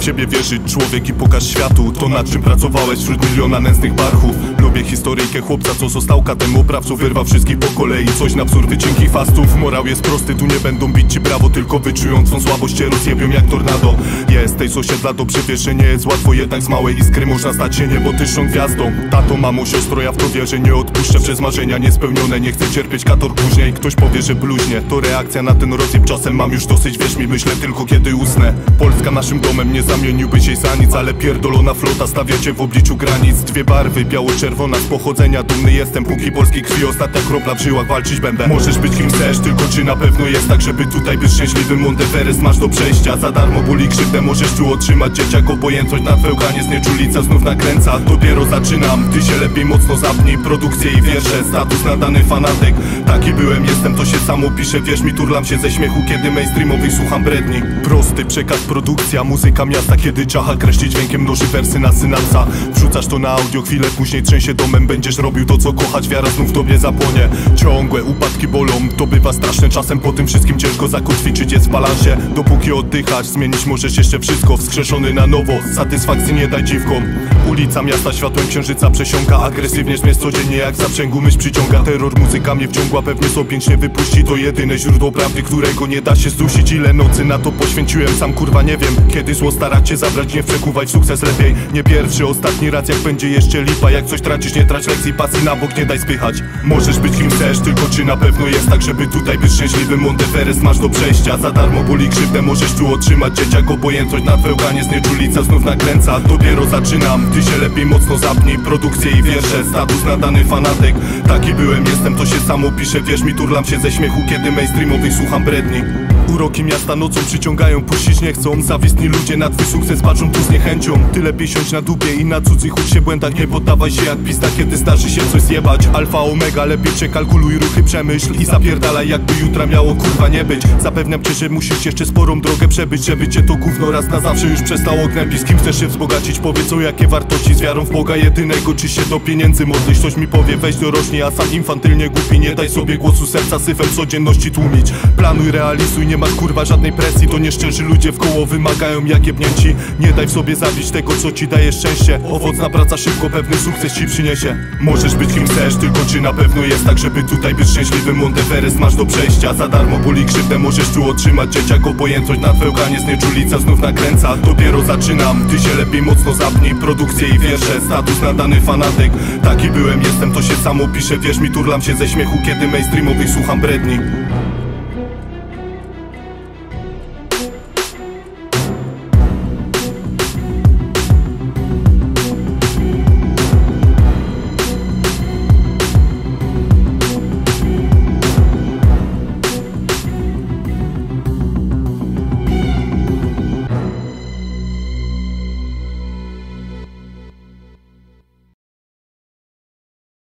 ciebie wierzyć, człowiek, i pokaż światu to, nad czym pracowałeś wśród miliona nędznych barchów. Lubię historyjkę chłopca, co został katem oprawców, wyrwał wszystkich po kolei, coś na wzór wycinki fastów. Morał jest prosty, tu nie będą bić ci brawo, tylko wyczują twą słabość, cię rozjebią jak tornado. Jesteś z osiedla, dobrze wiesz, że nie jest łatwo, jednak z małej iskry można stać się niebotyczną gwiazdą. Tato, mamo, siostro, ja w to wierzę, nie odpuszczę przez marzenia niespełnione, nie chcę cierpieć kator później. Ktoś powie, że bluźnie, to reakcja na ten rozjeb, czasem mam już dosyć, wierz mi, myślę tylko kiedy usnę. Polska naszym domem, nie zamieniłbyś jej za nic, ale pierdolona flota stawia cię w obliczu granic. Dwie barwy, biało-czerwona, z pochodzenia dumny jestem, póki polskiej krwi ostatnia kropla w żyłach, walczyć będę. Możesz być kim chcesz, tylko czy na pewno jest tak, żeby tutaj być szczęśliwym? Monteverest masz do przejścia, za darmo boli krzywdę, możesz tu otrzymać dzieciak, obojętność na wełkanie, znieczulica znów nakręca. Dopiero zaczynam, ty się lepiej mocno zapnij, produkcje i wiersze, status nadany fanatyk. Taki byłem, jestem, to się samo pisze, wierz mi, turlam się ze śmiechu, kiedy mainstreamowych słucham bredni. Prosty przekaz, produkcja, muzyka miasta, kiedy czacha kreśli dźwiękiem, mnoży wersy na synapsa. Wrzucasz to na audio, chwilę później trzęsie domem, będziesz robił to, co kochać, wiara znów w tobie zapłonie. Ciągłe upadki bolą, to bywa straszne, czasem po tym wszystkim ciężko zakotwiczyć jest w balansie. Dopóki oddychasz, zmienić możesz jeszcze wszystko, wskrzeszony na nowo, satysfakcji nie daj dziwkom. Ulica miasta światłem księżyca przesiąka, agresywnie śmiesz codziennie jak zaprzęgu myśl przyciąga. Terror muzyka mnie wciągła, pewnie z opięć nie wypuści, to jedyne źródło prawdy, którego nie da się zdusić. Ile nocy na to poświęciłem, sam kurwa nie wiem, kiedy zło starać cię zabrać, nie przekuwać w sukces lepiej. Nie pierwszy, ostatni raz, jak będzie jeszcze lipa, jak coś tracisz, nie trać lekcji, pasji na bok nie daj spychać. Możesz być kim chcesz, tylko czy na pewno jest tak, żeby tutaj być szczęśliwym? Monteverest masz do przejścia, za darmo boli krzywdę, możesz tu otrzymać dzieciak, obojętność na wełkanie, znieczulica znów nakręca. Dopiero zaczynam, ty się lepiej mocno zapnij, produkcje i wiersze, status nadany fanatyk. Taki byłem, jestem, to się samo pisze, wierz mi, turlam się ze śmiechu, kiedy mainstreamowych słucham bredni. Uroki miasta nocą przyciągają, puścić nie chcą, zawistni ludzie na twój sukces patrzą tu z niechęcią. Ty lepiej siądź na dupie i na cudzych ucz się błędach, nie poddawaj się jak pista, kiedy zdarzy się coś zjebać. Alfa, omega, lepiej przekalkuluj ruchy, przemyśl i zapierdalaj, jakby jutra miało kurwa nie być. Zapewniam cię, że musisz jeszcze sporą drogę przebyć, żeby cię to gówno raz na zawsze już przestało gnębić. Z kim chcesz się wzbogacić, powiedz o jakie wartości, z wiarą w Boga jedynego, czy się do pieniędzy modlisz? Ktoś mi powie, weź dorośnij, a sam infantylnie głupi, nie daj sobie głosu serca syfem codzienności tłumić. Planuj, realizuj, nie masz kurwa żadnej presji, to nieszczerzy ludzie w koło wymagają jak jebnięci. Nie daj w sobie zabić tego, co ci daje szczęście, owocna praca szybko pewny sukces ci przyniesie. Możesz być kim chcesz, tylko czy na pewno jest tak, żeby tutaj być szczęśliwym? Monteverest masz do przejścia, za darmo boli krzywdę, możesz tu otrzymać dzieciak, obojętność na wełkanie, znieczulica znów nakręca. Dopiero zaczynam, ty się lepiej mocno zapnij, produkcje i wiersze, status nadany fanatyk. Taki byłem, jestem, to się samo pisze, wierz mi, turlam się ze śmiechu, kiedy mainstreamowych słucham bredni.